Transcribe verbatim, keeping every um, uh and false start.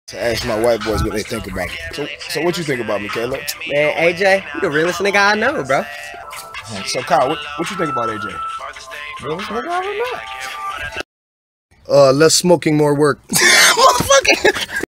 To ask my white boys what they think about me. So, so what you think about me, Caleb? Man, A J, you the realest nigga I know, bro. So, Kyle, what, what you think about A J? Realest nigga I don't know. Uh, less smoking, more work. Motherfucker.